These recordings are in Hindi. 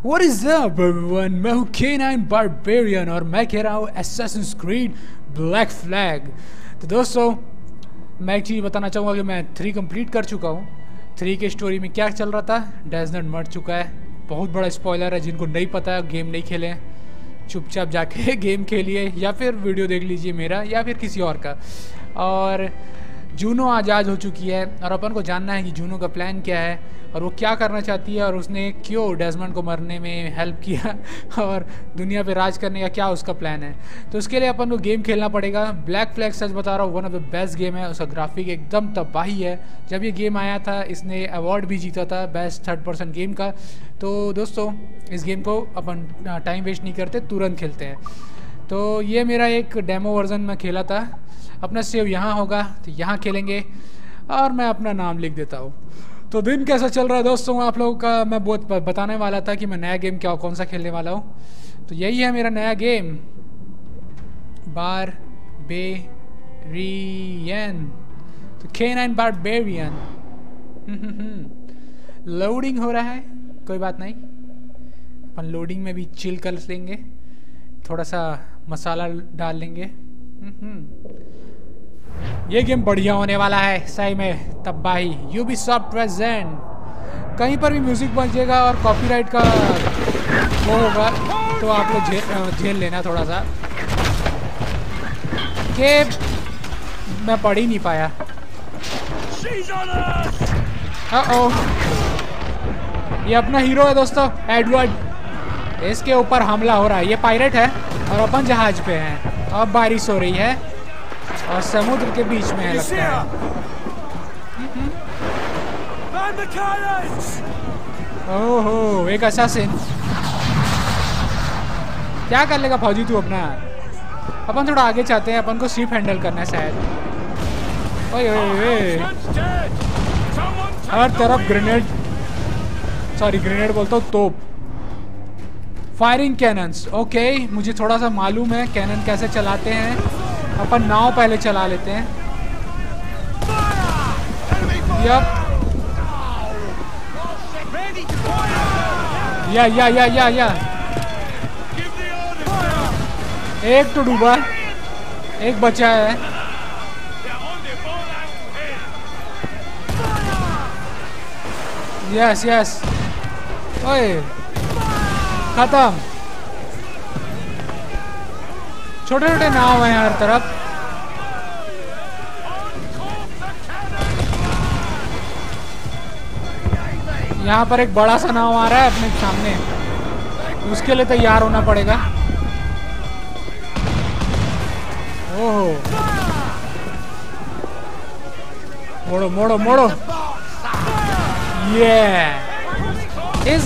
What is up everyone? मैं हूँ K9 Barbarian और मैं कह रहा हूँ Assassin's Creed Black Flag। तो दोस्तों मैं एक चीज़ बताना चाहूँगा कि मैं 3 कंप्लीट कर चुका हूँ। 3 के स्टोरी में क्या चल रहा था, डेजर्ट मर चुका है। बहुत बड़ा स्पॉइलर है, जिनको नहीं पता है गेम नहीं खेले हैं चुपचाप जाके गेम खेलिए या फिर वीडियो देख लीजिए मेरा या फिर किसी और का। और जूनो आज़ाद हो चुकी है और अपन को जानना है कि जूनो का प्लान क्या है और वो क्या करना चाहती है और उसने क्यों डेजमंड को मरने में हेल्प किया और दुनिया पे राज करने का क्या उसका प्लान है। तो उसके लिए अपन को गेम खेलना पड़ेगा। ब्लैक फ्लैग सच बता रहा हूँ one of the best game है। उसका ग्राफिक एकदम तबाही है। जब ये गेम आया था इसने अवार्ड भी जीता था बेस्ट 3rd पर्सन गेम का। तो दोस्तों इस गेम को अपन टाइम वेस्ट नहीं करते, तुरंत खेलते हैं। तो ये मेरा एक डेमो वर्जन में खेला था। अपना सेव यहाँ होगा तो यहाँ खेलेंगे और मैं अपना नाम लिख देता हूँ। तो दिन कैसा चल रहा है दोस्तों आप लोगों का, मैं बहुत बताने वाला था कि मैं नया गेम क्या कौन सा खेलने वाला हूँ। तो यही है मेरा नया गेम बारबेरियन। तो K9 बारबेरियन। लोडिंग हो रहा है, कोई बात नहीं, अपन लोडिंग में भी चिल कर लेंगे, थोड़ा सा मसाला डाल लेंगे। ये गेम बढ़िया होने वाला है सही में, तबाही। Ubisoft present. कहीं पर भी म्यूजिक बजेगा और कॉपीराइट का वो होगा तो आप लोग झेल लेना थोड़ा सा। के मैं पढ़ ही नहीं पाया। ये अपना हीरो है दोस्तों, एडवर्ड। इसके ऊपर हमला हो रहा है। ये पायरेट है और अपन जहाज पे हैं और बारिश हो रही है और समुद्र के बीच में है लगता है। ओहो एक असैसिन। क्या कर लेगा फौजी तू अपना। अपन थोड़ा आगे चाहते हैं, अपन को शिप हैंडल करना है शायद। ओए ओए हर तरफ ग्रेनेड, सॉरी ग्रेनेड बोलता हूँ, तोप। Firing cannons. ओके मुझे थोड़ा सा मालूम है कैनन कैसे चलाते हैं। अपन नाव पहले चला लेते हैं। यप या एक तो डूबा, एक बचा है। यस यस ओए खत्म। छोटे छोटे नाव हैं हर तरफ। यहाँ पर एक बड़ा सा नाव आ रहा है अपने सामने, उसके लिए तैयार होना पड़ेगा। ओहो मोड़ो मोड़ो मोड़ो। ये इस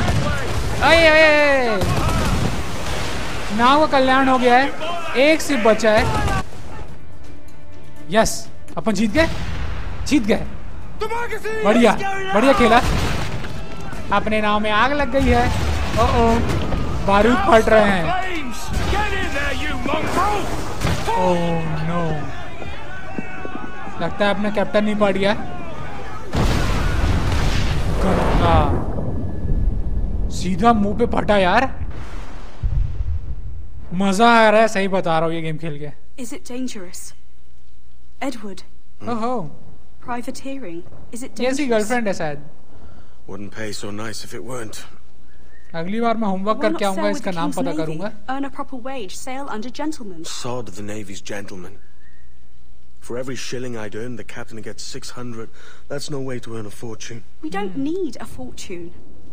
नाव का कल्याण हो गया है, एक सिर्फ बचा है। यस अपन जीत गए, जीत गए। बढ़िया बढ़िया खेला। अपने नाव में आग लग गई है। ओह बारूद फट रहे हैं। ओह नो, लगता है अपना कैप्टन नहीं पड़ गया। सीधा मुंह पे फटा यार। मजा आ रहा है, सही बता रहा हूँ ये गेम खेल के। Is it dangerous? Edward. ओहो Privateering. Is it dangerous? जैसी गर्लफ्रेंड है शायद। Wouldn't pay so nice if it weren't. अगली बार मैं होमवर्क करके आऊंगा, इसका नाम पता करूंगा। Earn a proper wage, sail under gentlemen. Sod the Navy's gentlemen. For every shilling I'd earn, the captain gets 600. That's no way to earn a fortune. We don't need a fortune.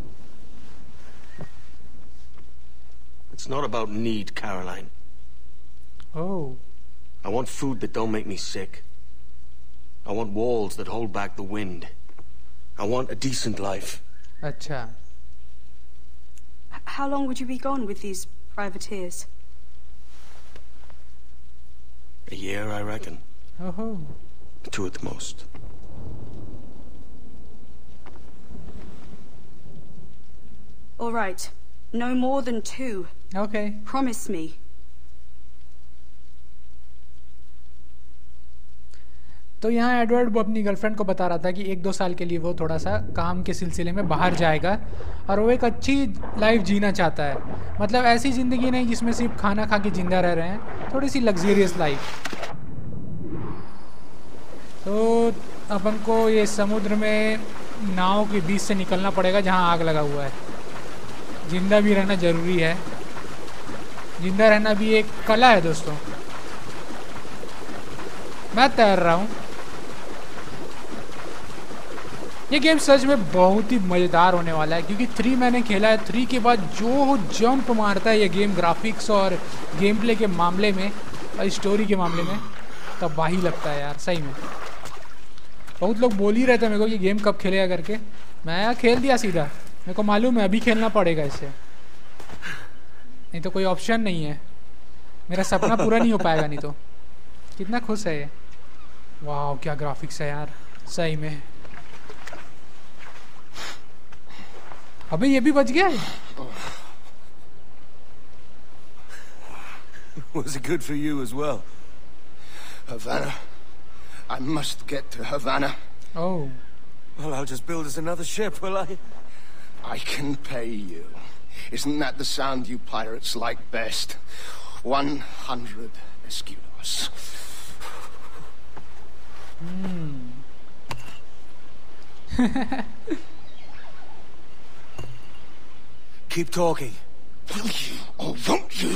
It's not about need, Caroline. Oh. I want food that don't make me sick. I want walls that hold back the wind. I want a decent life. अच्छा. How long would you be gone with these privateers? A year, I reckon. Oh. 2 at the most. All right. No more than 2. Okay. Promise me. तो यहाँ एडवर्ड वो अपनी गर्लफ्रेंड को बता रहा था कि 1-2 साल के लिए वो थोड़ा सा काम के सिलसिले में बाहर जाएगा और वो एक अच्छी लाइफ जीना चाहता है। मतलब ऐसी ज़िंदगी नहीं जिसमें सिर्फ खाना खा के जिंदा रह रहे हैं, थोड़ी सी लग्जरियस लाइफ। तो अपन को ये समुद्र में नाव के बीच से निकलना पड़ेगा जहाँ आग लगा हुआ है। जिंदा भी रहना ज़रूरी है, जिंदा रहना भी एक कला है दोस्तों। मैं तैर रहा हूँ। ये गेम सच में बहुत ही मज़ेदार होने वाला है क्योंकि 3 मैंने खेला है। 3 के बाद जो जंप मारता है ये गेम ग्राफिक्स और गेम प्ले के मामले में और स्टोरी के मामले में, तब वही लगता है यार सही में। बहुत लोग बोल ही रहे थे मेरे को कि गेम कब खेलेगा करके। मैं यार खेल दिया सीधा। मेरे को मालूम है अभी खेलना पड़ेगा इसे, नहीं तो कोई ऑप्शन नहीं है। मेरा सपना पूरा नहीं हो पाएगा नहीं तो। कितना खुश है ये। वाह क्या ग्राफिक्स है यार सही में। अबे ये भी बच गया है। Was it good for you as well? Havana. I must get to Havana. Oh. Well, I'll just build us another ship, will I? I can pay you. Isn't that the sound you pirates like best? 100 escudos. Keep talking. Will you or won't you?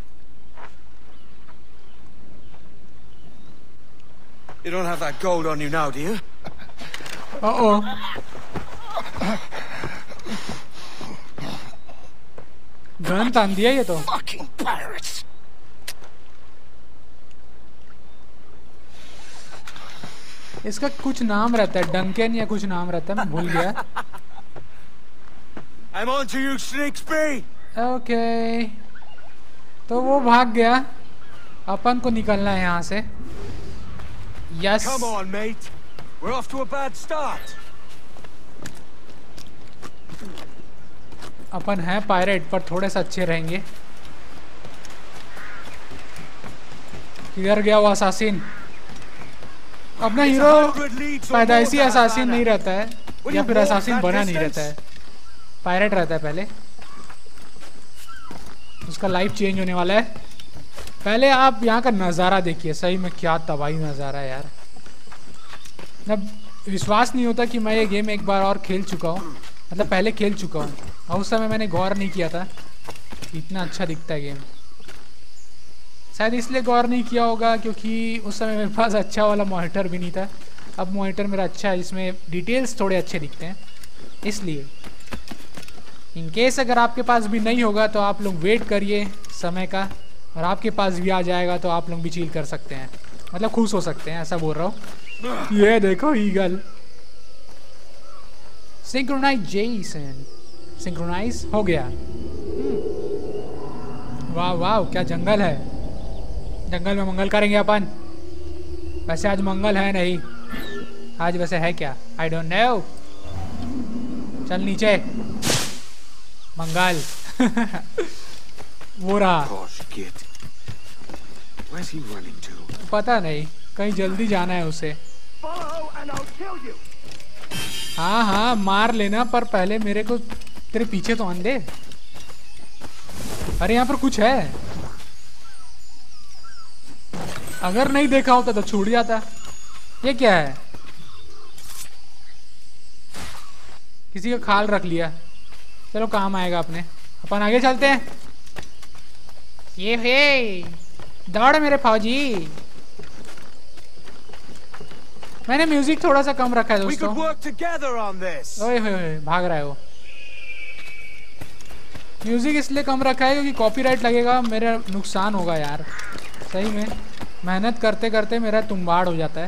You don't have that gold on you now, do you? Uh-oh. Gun तान दिया ये तो। Fucking pirates. इसका कुछ नाम रहता है, डंकन या कुछ नाम रहता है, मैं भूल गया। I'm on to you, Snakesby. Okay तो वो भाग गया। अपन को निकलना है यहाँ से। Yes Come on, mate. We're off to a bad start. अपन है पायरेट पर थोड़े से अच्छे रहेंगे। किधर गया वो असासिन? अपना हीरो पैदाइशी असासिन नहीं रहता है या फिर असासिन बना नहीं रहता है, पायरेट रहता है पहले। उसका लाइफ चेंज होने वाला है। पहले आप यहाँ का नज़ारा देखिए, सही में क्या तबाही नज़ारा है यार। मतलब विश्वास नहीं होता कि मैं ये गेम एक बार और खेल चुका हूँ, मतलब पहले खेल चुका हूँ और उस समय मैंने गौर नहीं किया था इतना अच्छा दिखता है गेम। शायद इसलिए गौर नहीं किया होगा क्योंकि उस समय मेरे पास अच्छा वाला मॉनिटर भी नहीं था। अब मॉनिटर मेरा अच्छा है, जिसमें डिटेल्स थोड़े अच्छे दिखते हैं। इसलिए इन केस अगर आपके पास भी नहीं होगा तो आप लोग वेट करिए समय का, और आपके पास भी आ जाएगा तो आप लोग भी चिल कर सकते हैं, मतलब खुश हो सकते हैं, ऐसा बोल रहा हूँ। ये देखो ईगल सिंक्रोनाइजेशन, सिंक्रोनाइज हो गया। वाह वाह क्या जंगल है। जंगल में मंगल करेंगे अपन। वैसे आज मंगल है नहीं, आज वैसे है क्या, आई डोंट नो। चल नीचे मंगल। वो रहा। पता नहीं, कहीं जल्दी जाना है उसे। हाँ हाँ मार लेना, पर पहले मेरे को तेरे पीछे तो आन दे। अरे यहाँ पर कुछ है, अगर नहीं देखा होता तो छूट जाता। ये क्या है? किसी का खाल रख लिया, चलो काम आएगा अपने। अपन आगे चलते हैं। ये हे दौड़ मेरे फौजी। मैंने म्यूजिक थोड़ा सा कम रखा है दोस्तों। ओए होए भाग रहा है वो। म्यूजिक इसलिए कम रखा है क्योंकि कॉपीराइट लगेगा, मेरा नुकसान होगा यार। सही में मेहनत करते करते मेरा तुम्बाड़ हो जाता है।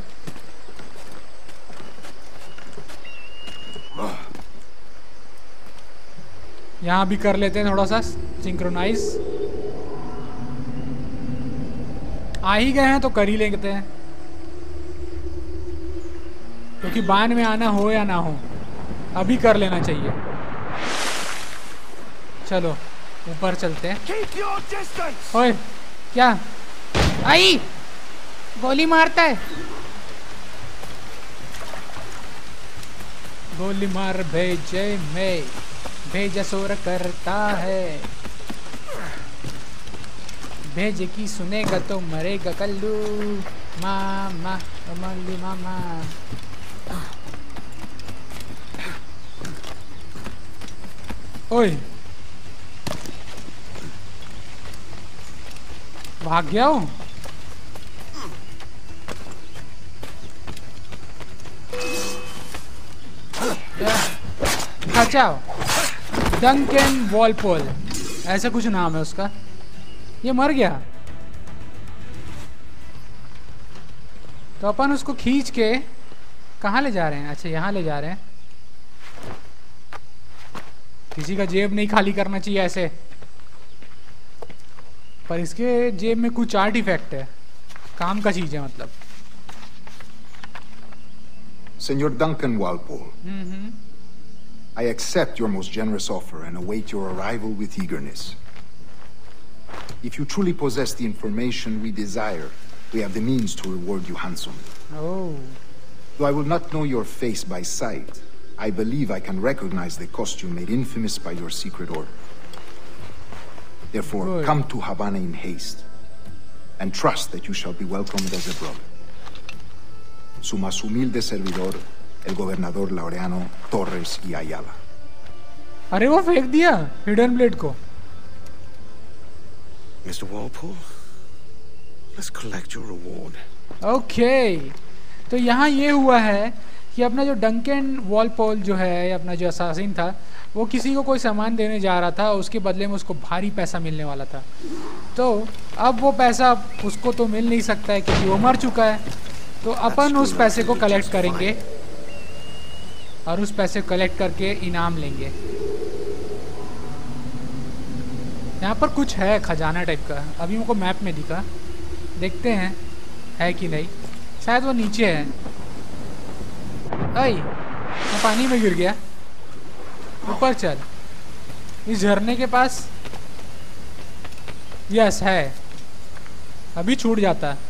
यहाँ भी कर लेते हैं थोड़ा सा सिंक्रोनाइज। आ ही गए हैं तो कर ही लेते हैं, क्योंकि बान में आना हो या ना हो अभी कर लेना चाहिए। चलो ऊपर चलते हैं। ओए क्या आई गोली मारता है? गोली मार भेजे में भेजा शोर करता है, भेजे की सुनेगा तो मरेगा कल्लू मामा मल्ली मामा। ओए भाग गया हूँ। अच्छा डंकन वॉलपोल ऐसा कुछ नाम है उसका। ये मर गया तो अपन उसको खींच के कहाँ ले जा रहे हैं? अच्छा यहाँ ले जा रहे हैं। किसी का जेब नहीं खाली करना चाहिए ऐसे, पर इसके जेब में कुछ आर्टिफैक्ट है, काम का चीज है मतलब। Senor Duncan Walpole, I accept your most generous offer and await your arrival with eagerness. If you truly possess the information we desire, we have the means to reward you handsomely. Oh. Though I will not know your face by sight, I believe I can recognize the costume made infamous by your secret order. Therefore, Good. come to Havana in haste, and trust that you shall be welcomed as a brother. Su más humilde servidor, el gobernador Laureano Torres y Ayala. अरे वो फेंक दिया हिडन ब्लेड को। Mr. Walpole, let's collect your reward. Okay तो यहाँ ये हुआ है कि अपना जो डंकन वॉलपोल जो है, अपना जो असासिन था, वो किसी को कोई सामान देने जा रहा था, उसके बदले में उसको भारी पैसा मिलने वाला था। तो अब वो पैसा उसको तो मिल नहीं सकता है क्योंकि वो मर चुका है। तो अपन उस पैसे को कलेक्ट करेंगे और उस पैसे को कलेक्ट करके इनाम लेंगे। यहाँ पर कुछ है खजाना टाइप का, अभी मेरे को मैप में दिखा, देखते हैं है कि नहीं। शायद वो नीचे है। आई मैं पानी में गिर गया। ऊपर चल, इस झरने के पास। यस है, अभी छूट जाता है।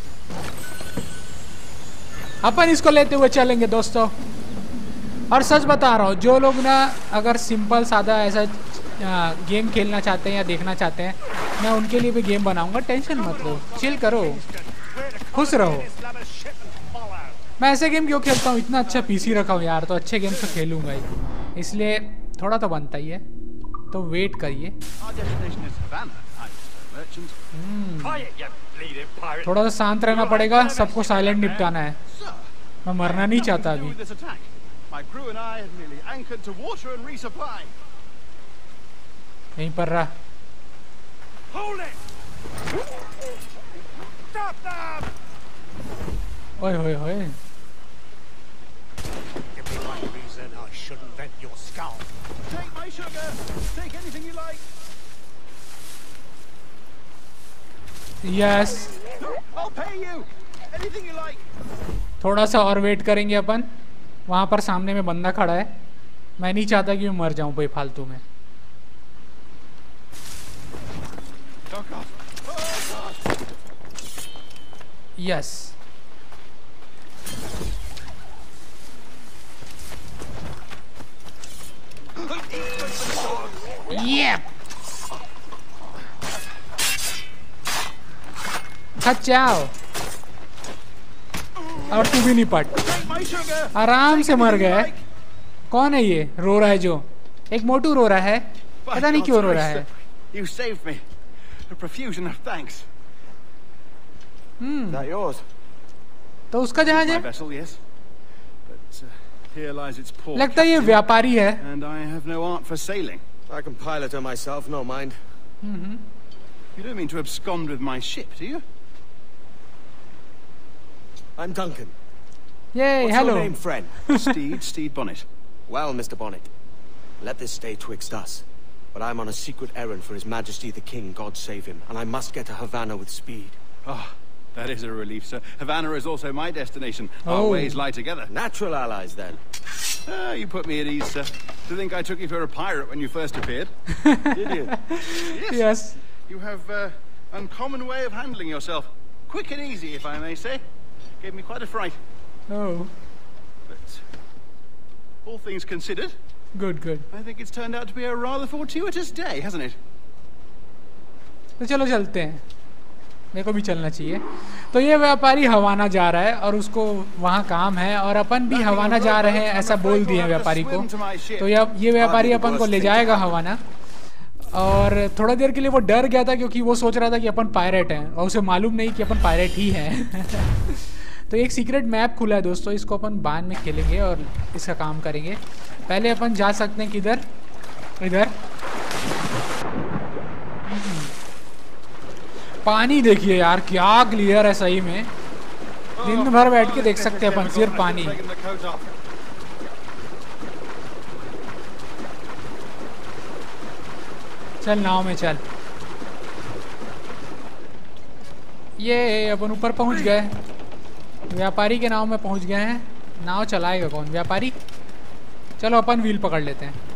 अपन इसको लेते हुए चलेंगे दोस्तों। और सच बता रहा हूँ, जो लोग ना अगर सिंपल सादा ऐसा गेम खेलना चाहते हैं या देखना चाहते हैं, मैं उनके लिए भी गेम बनाऊंगा। टेंशन मत लो, चिल करो, खुश रहो। मैं ऐसे गेम क्यों खेलता हूँ, इतना अच्छा पीसी रखा हूँ यार, तो अच्छे गेम तो खेलूंगा ही, इसलिए थोड़ा तो बनता ही है। तो वेट करिए, थोड़ा सा शांत रहना पड़ेगा, सबको साइलेंट निपटाना है। मैं मरना नहीं चाहता अभी। यहीं पर रहा। ओए होए होए, यस थोड़ा सा और वेट करेंगे अपन। वहां पर सामने में बंदा खड़ा है, मैं नहीं चाहता कि मैं मर जाऊं बेफालतू में। Yes Yep. जाओ और तू भी नहीं पट, आराम से मर गया। कौन है ये रो रहा है? जो एक मोटू रो रहा है, पता नहीं क्यों रो रहा है। You saved me. A profusion of thanks. Is that yours? तो उसका जहाज है, My vessel, yes. But here lies its poor लगता है ये captain, व्यापारी है। and I have no art for sailing. I can pilot her myself, no mind. You don't mean to abscond with my ship, do you? I'm Duncan. Yay, What's hello. your name, friend? Steed Bonnet. Well, Mr. Bonnet, let this stay twixt us. But I'm on a secret errand for His Majesty the King, God save him, and I must get to Havana with speed. Ah, that is a relief, sir. Havana is also my destination. Our Oh. ways lie together. Natural allies, then. Ah, you put me at ease, sir. To think I took you for a pirate when you first appeared. Did you? Yes. Yes. You have uncommon way of handling yourself. Quick and easy, if I may say. Gave me quite a fright. Oh. But... What is it? तो उसका जहाज है, Steed Bonnet. Well, I have no art for sailing. I can pilot her myself, no mind. You don't mean to abscond with my ship, do you? Oh. You don't mean to abscond with my ship, do you? all things considered. Good, good. I think it's turned out to be a rather fortuitous day, hasn't it? तो चलो चलते हैं, मेरे को भी चलना चाहिए। तो ये व्यापारी हवाना जा रहा है और उसको वहाँ काम है, और अपन भी हवाना जा रहे हैं ऐसा बोल दिए व्यापारी को। तो ये व्यापारी अपन को ले जाएगा हवाना। और थोड़ा देर के लिए वो डर गया था क्योंकि वो सोच रहा था कि अपन पायरेट हैं, और उसे मालूम नहीं कि अपन पायरेट ही हैं। तो एक सीक्रेट मैप खुला है दोस्तों, इसको अपन बाद में खेलेंगे और इसका काम करेंगे। पहले अपन जा सकते हैं किधर, इधर। पानी देखिए यार क्या क्लियर है सही में, दिन भर बैठ के देख सकते हैं अपन सिर्फ पानी। चल नाव में चल। ये अपन ऊपर पहुंच गए, व्यापारी के नाव में पहुंच गए हैं। नाव चलाएगा कौन, व्यापारी? चलो अपन व्हील पकड़ लेते हैं।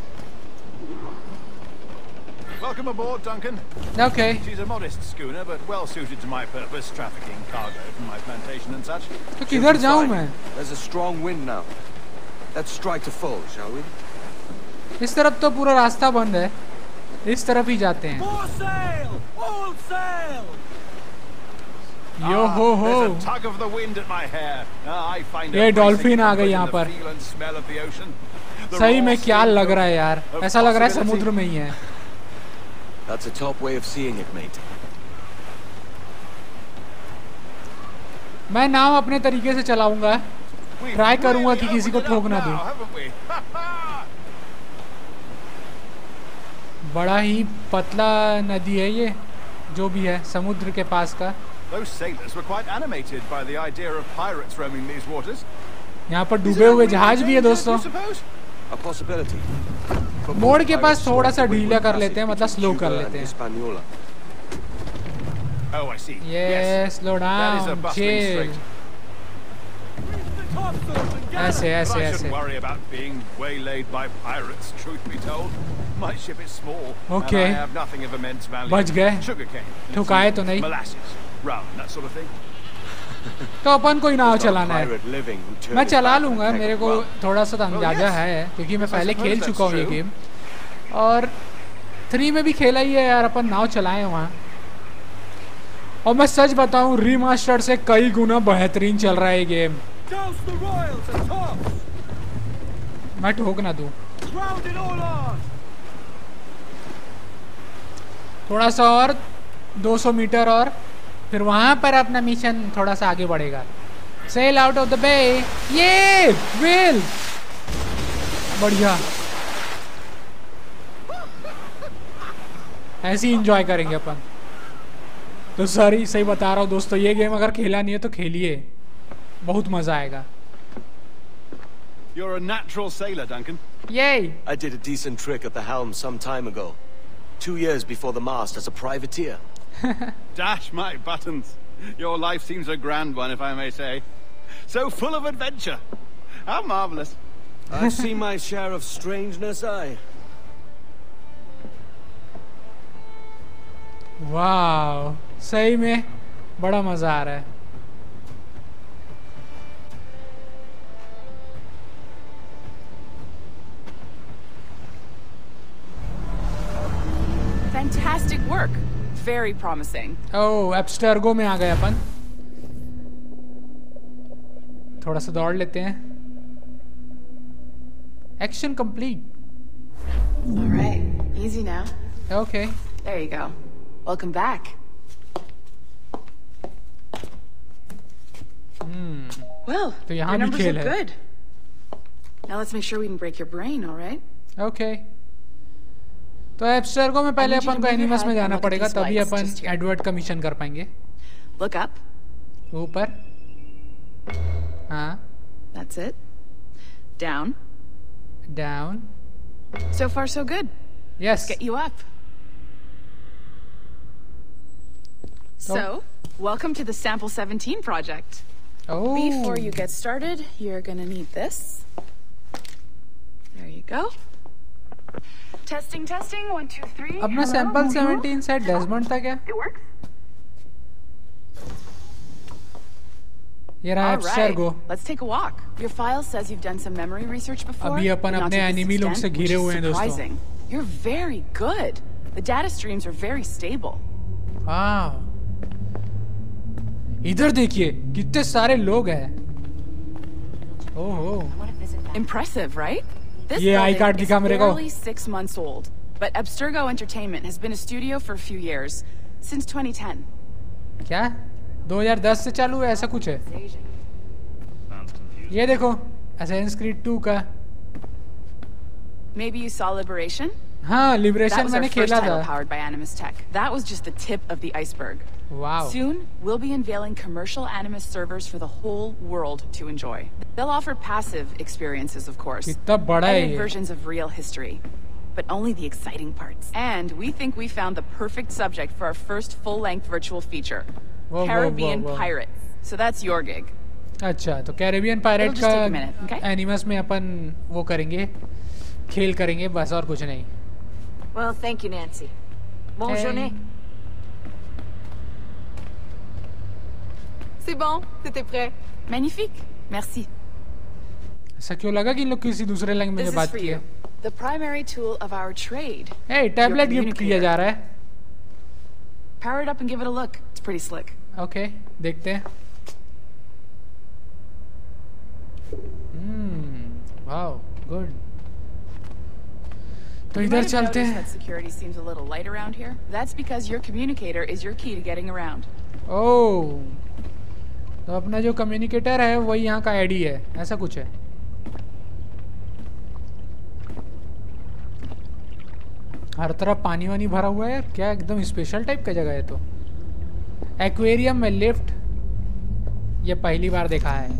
Welcome aboard, Duncan. Okay. She's a modest schooner, but well suited to my purpose, trafficking cargo from my plantation and such. तो किधर जाऊं मैं? There's a strong wind now. Let's strike to full, shall we? इस तरफ तो पूरा रास्ता बंद है, इस तरफ ही जाते हैं। More sail! All sail! यो हो हो। There's a tug of the wind at my hair. I find ये डॉल्फिन आ गई यहाँ पर। सही में क्या लग रहा है यार, ऐसा लग रहा है समुद्र में ही है। That's a top way of seeing it, mate. मैं नाव अपने तरीके से चलाऊंगा, ट्राई करूंगा कि किसी को ठोक ना दूं। बड़ा ही पतला नदी है ये, जो भी है समुद्र के पास का। Those sailors were quite animated by the idea of pirates roaming these waters. यहाँ पर डूबे हुए जहाज भी है दोस्तों। A possibility. मोड़ के पास थोड़ा सा ढीला कर लेते हैं, मतलब स्लो कर लेते हैं। Oh, I see. ये स्लो डाउन, चिल। ऐसे ऐसे I ऐसे। shouldn't worry about being waylaid by pirates, truth be told. My ship is small, Okay. and I have nothing of immense value. बच गए। Sugarcane, ठुकाए तो नहीं। molasses, rum, that sort of thing. तो अपन को ही नाव चलाना है। मैं चला लूंगा, मेरे को थोड़ा सा अंदाजा है क्योंकि मैं पहले खेल चुका हूँ ये गेम, और 3 में भी खेला ही है यार। अपन नाव चलाए वहाँ, और मैं सच बताऊँ रीमास्टर से कई गुना बेहतरीन चल रहा है ये गेम। मैं ठोक ना दूँ। थोड़ा सा और 200 मीटर और फिर वहां पर अपना मिशन थोड़ा सा आगे बढ़ेगा। Sail out of the bay. ये व्हेल बढ़िया, ऐसे ही एंजॉय करेंगे अपन। तो सही बता रहा हूँ दोस्तों, ये गेम अगर खेला नहीं है तो खेलिए, बहुत मजा आएगा। You're a natural sailor, Duncan. Yay! I did a decent trick at the helm some time ago. 2 years before the mast as a privateer. Dash my buttons. Your life seems a grand one, if I may say. So full of adventure. How marvelous. I've seen my share of strangeness, I. वाह, सही में बड़ा मजा आ रहा है। Fantastic work. Very promising. ओह, एब्स्टर्गो में आ गए अपन। थोड़ा सा दौड़ लेते हैं। Action complete. All right. Easy now. Okay. There you go. Welcome back. Well, तो यहाँ your भी numbers खेल look है। good. Now let's make sure we can break your brain, all right? Okay. तो एब्स्टर्गो में पहले अपन को एनिमस में जाना पड़ेगा, तभी अपन एडवर्ड का मिशन कर पाएंगे। Look up. ऊपर। हाँ। That's it. Down. Down. So far, so good. Yes. Get you up. So, welcome to the Sample 17 project. Oh. Before you get started, you're gonna need this. There you go. Testing, testing, 1, 2, 3. अपना सैंपल 17 सेट डेस्मंड था क्या? It works. ये रहा एब्स्टेरगो। Let's take a walk. Your file says you've done some memory research before. अभी अपन अपने एनिमी लोग से घिरे हुए हैं दोस्तों। You're very good. The data streams are very stable. हाँ। इधर देखिए कितने सारे लोग हैं। ओहो। Impressive, right? This ये आई कार्ड building दिखा is मेरे को। barely 6 months old, but Abstergo Entertainment has been a studio for a few years, since 2010. क्या 2010 से चालू है ऐसा कुछ है? ये देखो Assassin's Creed 2 का। Maybe you saw Liberation? हाँ, That Liberation was our मैंने first खेला title था। powered by Animus Tech. That was just the tip of the iceberg. Wow. Soon, we'll be unveiling commercial Animus servers for the whole world to enjoy. They'll offer passive experiences, of course. कितना बड़ा है Edited ये? versions of real history. But only the exciting parts. And we think we found the perfect subject for our first full-length virtual feature. Whoa, Caribbean whoa, whoa. Pirates. So that's your gig. अच्छा, तो Caribbean pirate It'll just take a का minute, okay? एनिमस में अपन वो करेंगे, खेल करेंगे बस और कुछ नहीं। Well, thank you, Nancy. Bonne journée. C'est bon, c'était prêt. Magnifique. Merci. ऐसा क्यों लगा कि इन लोग किसी दूसरे लैंग्वेज This में is बात for की you. है? The primary tool of our trade. Hey, tablet gift communicator. किया जा रहा है। Power it up and give it a look. It's pretty slick. Okay, देखते हैं। Wow, good. तो You इधर might have चलते noticed हैं। that security seems a little light around here. That's because your communicator is your key to getting around. ओह, तो अपना जो कम्युनिकेटर है वही यहाँ का आईडी है, ऐसा कुछ है। हर तरफ पानी वानी भरा हुआ है, क्या एकदम स्पेशल टाइप का जगह है। तो एक्वेरियम में लिफ्ट, ये पहली बार देखा है।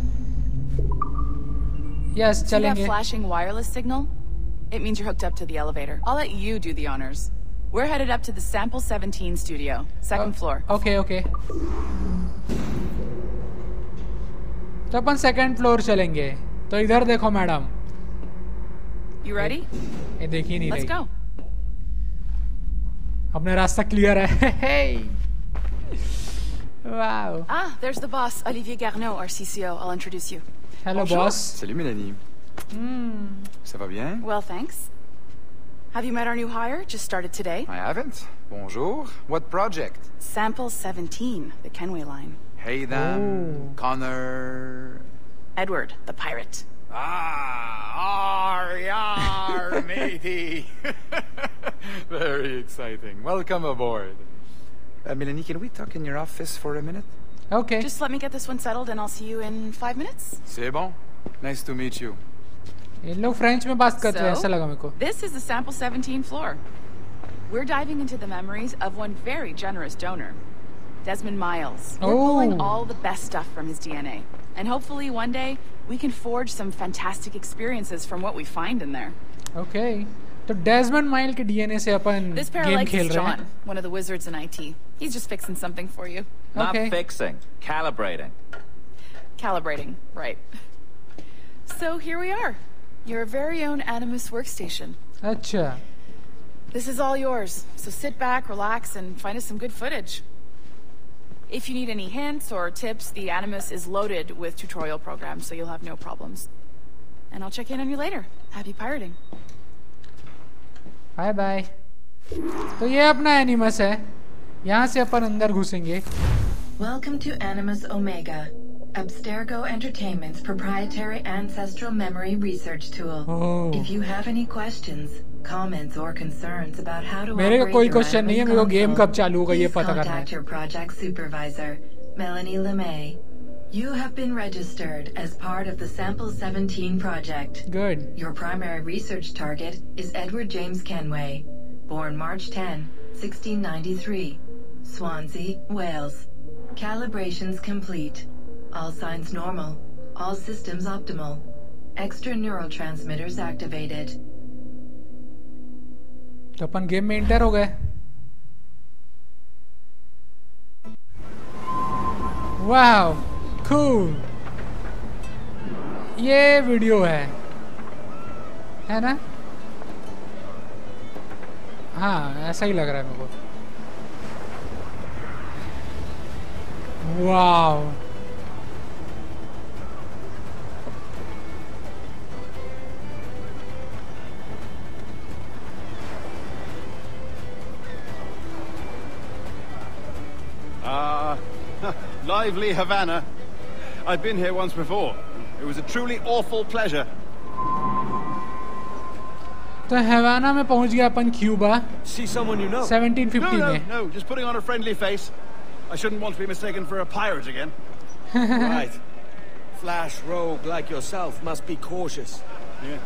यस, See that चलेंगे। flashing wireless signal? It means you're hooked up to the elevator. I'll let you do the honors. We're headed up to the Sample 17 studio, second floor. Okay okay, तो अपन सेकंड फ्लोर चलेंगे। तो इधर देखो मैडम। You ready? ये देखी नहीं Let's रही। go. अपना रास्ता क्लियर है। Wow. Ah, there's the boss, Olivier Garneau, our CCO. I'll introduce you. Hello boss. Salut Mélanie. Ça va bien? Well, thanks. Have you met our new hire? Just started today. I haven't. Bonjour. What project? Sample 17, the Kenway line. Hey Dan. Connor. Edward, the pirate. Yar, matey. Very exciting. Welcome aboard. Mélanie, can we talk in your office for a minute? Okay, Just let me get this one settled and I'll see you in 5 minutes. C'est bon. Nice to meet you. ये लोग फ्रेंच में बात करते हैं, ऐसा लगा मेरे को। This is the Sample 17 floor. We're diving into the memories of one very generous donor, Desmond Miles. We're pulling all the best stuff from his DNA. And hopefully one day, we can forge some fantastic experiences from what we find in there. Okay, तो डेज़मंड माइल के डीएनए से अपन This गेम parallax खेल is रहे John, हैं। one of the wizards in IT. He's just fixing something for you. Not Okay. fixing, calibrating. Calibrating, right. So here we are. Your very own Animus workstation. अच्छा, This is all yours, so sit back, relax, and find us some good footage. If you need any hints or tips, the Animus is loaded with tutorial programs, so you'll have no problems. And I'll check in on you later. Happy pirating. Bye bye. तो ये अपना एनिमस है, यहाँ से अपन अंदर घुसेंगे। Welcome to Animus Omega, Abstergo Entertainment's proprietary ancestral memory research tool. Oh. If you have any questions, comments, or concerns about how to मेरे को operate कोई your क्वेश्चन नहीं है, मेरे को Animus गेम console, कब चालू होगा ये please पता करना contact है। your project supervisor, Melanie LeMay. You have been registered as part of the Sample 17 project. Good. Your primary research target is Edward James Kenway, born March 10, 1693, Swansea, Wales. Calibrations complete. All signs normal. All systems optimal. Extra neurotransmitters activated. तो अपन गेम में इंटर हो गए। Wow, cool. ये वीडियो है ना? हाँ, ऐसा ही लग रहा है मेरे को। Wow, Lively Havana. I've been here once before. It was a truly awful pleasure. तो हवाना में पहुंच गया अपन Cuba. See someone you know? 1750 में. No, just putting on a friendly face. I shouldn't want to be mistaken for a pirate again. Right. Flash rogue like yourself must be cautious. Yeah.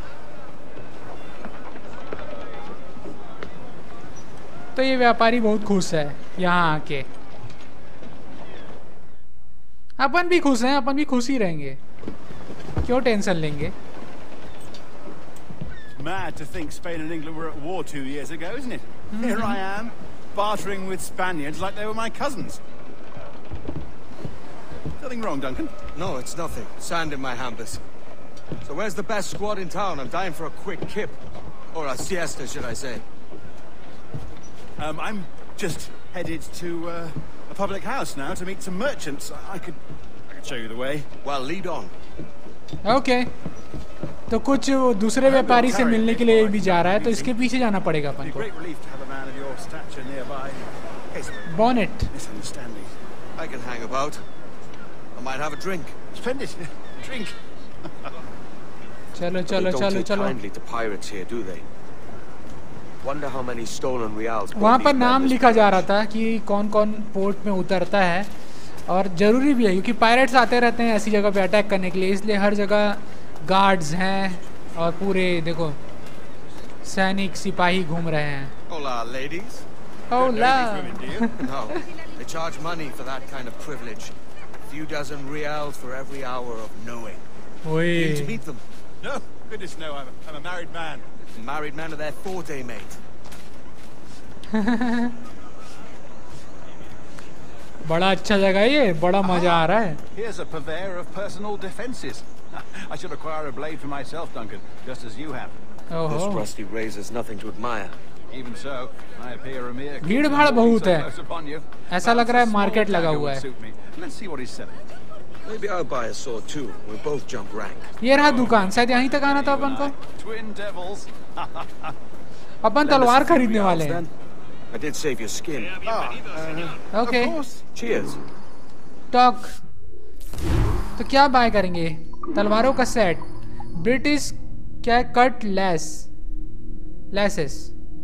तो ये व्यापारी बहुत खुश है यहाँ आके. अपन भी खुश हैं, अपन भी खुश ही रहेंगे. क्यों टेंशन लेंगे? Mad to think Spain and England were at war 2 years ago, isn't it? Here I am, bartering with Spaniards like they were my cousins. Nothing wrong, Duncan? No, it's nothing. Sand in my hampers. So where's the best squad in town? I'm dying for a quick kip. Or a siesta, should I say. I'm just headed to a public house now to meet some merchants. I could show you the way. Well, lead on. Okay. तो कुछ दूसरे व्यापारी से मिलने के लिए भी जा रहा है, तो इसके पीछे जाना पड़ेगा अपन को. Bonnet. I can hang about. I might have a drink. Splendid. Drink. चलो चलो चलो चलो. Kindly to pirates here, do they? Wonder how many stolen reals. वहाँ पर नाम लिखा जा रहा था कि कौन कौन पोर्ट में उतरता है, और जरूरी भी है क्योंकि पायरेट्स आते रहते हैं ऐसी जगह पे अटैक करने के लिए, इसलिए हर जगह गार्ड्स हैं और पूरे देखो सैनिक सिपाही घूम रहे हैं. Hola, ladies. Hola. No, they charge money for that kind of privilege. A few dozen reals for every hour of knowing. Oi. You need to meet them. No, goodness no. I'm a married man. Married men are their forte, mate. बड़ा अच्छा जगह है ये, बड़ा मजा आ रहा है. Here's a purveyor of personal defenses. I should acquire a blade for myself, Duncan, just as you have. This rusty razor's nothing to admire. Even so, I appear a mere. भीड़ भाड़ बहुत है. ऐसा लग रहा है मार्केट लगा हुआ है. Let's see what he's selling. Maybe I'll buy a sword too. We'll both jump rank. ये रहा दुकान, शायद यहीं तक आना था अपन को. Twin devils. अपन तलवार खरीदने वाले हैं. I did save your skin. Okay. Cheers. Talk. तो क्या बाय करेंगे? तलवारों का सेट. ब्रिटिश क्या cutlasses.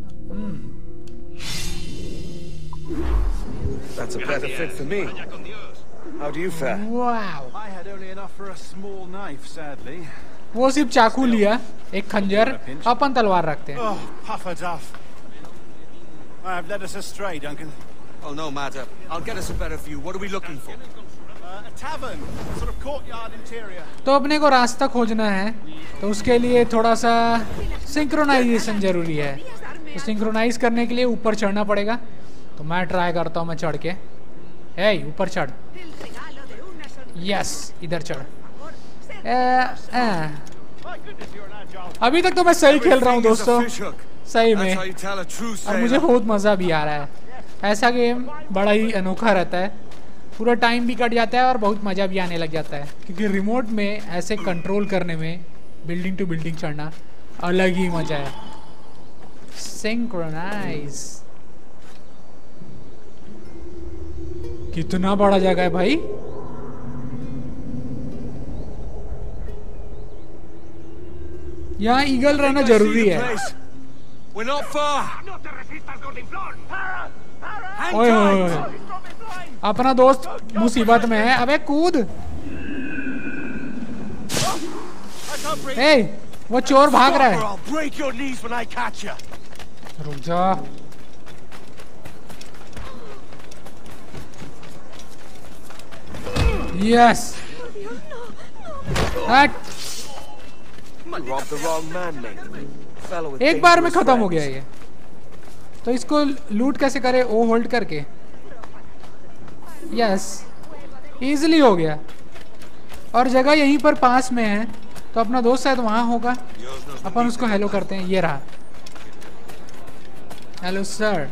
That's a better fit for me. How do you fare? Wow. I had only enough for a small knife, sadly. वो सिर्फ चाकू लिया, एक खंजर, अपन तलवार रखते हैं. Oh, puffer duff. I have led us astray, Duncan. Oh, no matter. I'll get us a better view. What are we looking for? A tavern, sort of courtyard interior. तो अपने को रास्ता खोजना है, तो उसके लिए थोड़ा सा सिंक्रोनाइजेशन जरूरी है. तो सिंक्रोनाइज करने के लिए ऊपर चढ़ना पड़ेगा. तो मैं ट्राई करता हूँ, मैं चढ़ के. हे ऊपर चढ़. यस, इधर चढ़. अभी तक तो मैं सही खेल रहा हूँ दोस्तों, सही में, और मुझे बहुत मज़ा भी आ रहा है. ऐसा गेम बड़ा ही अनोखा रहता है. पूरा टाइम भी कट जाता है और बहुत मज़ा भी आने लग जाता है, क्योंकि रिमोट में ऐसे कंट्रोल करने में बिल्डिंग टू बिल्डिंग चढ़ना अलग ही मज़ा है. सिंक्रोनाइज. कितना बड़ा जगह है भाई. यहाँ ईगल रहना जरूरी है. ओए ओए, अपना दोस्त मुसीबत में है. अबे कूद. ए, वो चोर भाग रहा है. रुक जा. यस. एक बार में खत्म हो गया ये. तो इसको लूट कैसे करे? ओ होल्ड करके. यस, इजीली हो गया. और जगह यहीं पर पास में है, तो अपना दोस्त शायद वहाँ होगा. अपन उसको हेलो करते हैं. ये रहा. Hello sir.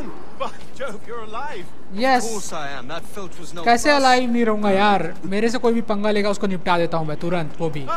यस. कैसे अलाइव नहीं रहूंगा यार. मेरे से कोई भी पंगा लेगा उसको निपटा देता हूँ मैं तुरंत. वो भी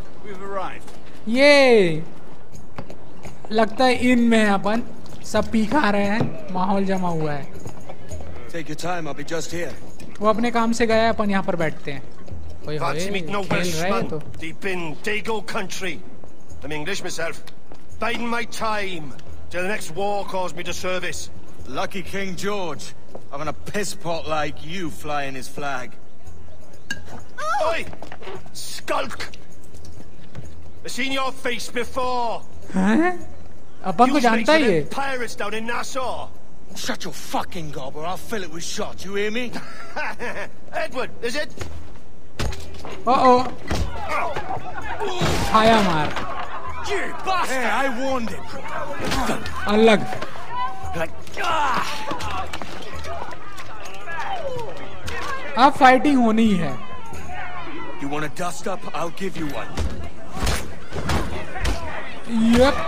ये लगता है इन में है. अपन सब पी खा रहे हैं, माहौल जमा हुआ है. Take your time, I'll be just here. वो अपने काम से गया है, अपन यहाँ पर बैठते हैं। ओए होए, खेल रहे हैं तो। Deep in Dago country. I'm English myself. Biding my time till the next war calls me to service. Lucky King George, having a piss pot like you flying his flag. Oi! Skulk! I've seen your face before. हैं? अपन को जानता ही है। Pirates down in Nassau. Shut your fucking gob or I'll fill it with shot, you hear me? Edward, is it? ओ खाया मार। You bastard! Hey, I warned him. अलग। अब फाइटिंग होनी ही है। You want a dust up? I'll give you one. Yep.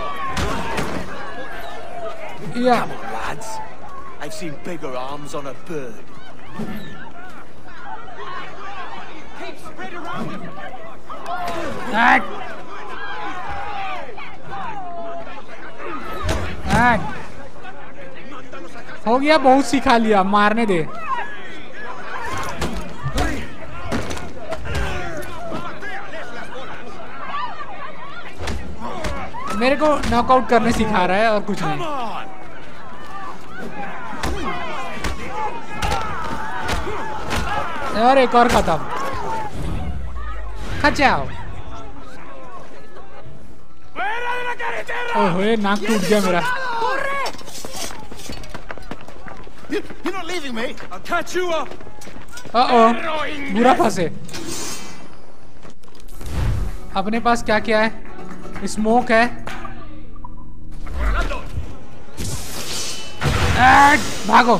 Yeah. Come on, lads. I've seen bigger arms on a bird. Keep spread around him. हो गया, बहुत सिखा लिया, मारने दे। मेरे को नॉकआउट करने सिखा रहा है और कुछ नहीं। और एक और खत्म। खचाओ। ओए नाक टूट गया मेरा। You're not leaving me. I'll catch you up. बुरा फंसे। अपने पास क्या क्या है? स्मोक है। भागो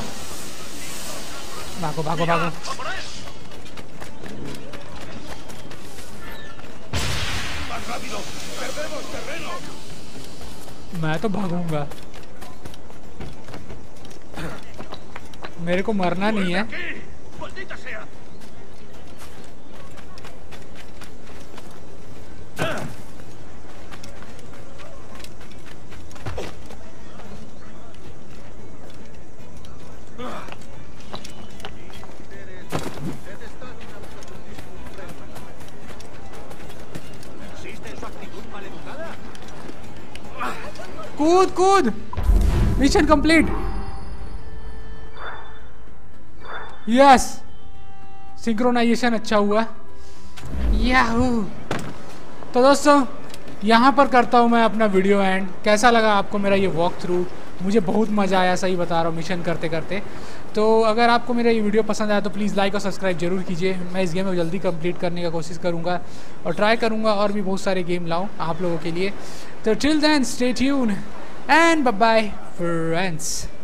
भागो भागो भागो। मैं तो भागूंगा, मेरे को मरना नहीं है। कूद कूद। Mission complete. यस, सिंक्रोनाइजेशन अच्छा हुआ। याहू। तो दोस्तों यहाँ पर करता हूँ मैं अपना वीडियो एंड। कैसा लगा आपको मेरा ये वॉक थ्रू? मुझे बहुत मज़ा आया, सही बता रहा हूँ, मिशन करते करते। तो अगर आपको मेरा ये वीडियो पसंद आया तो प्लीज़ लाइक और सब्सक्राइब जरूर कीजिए। मैं इस गेम को जल्दी कंप्लीट करने का कोशिश करूँगा और ट्राई करूँगा और भी बहुत सारे गेम लाऊँ आप लोगों के लिए। तो till then stay tune and bye bye friends.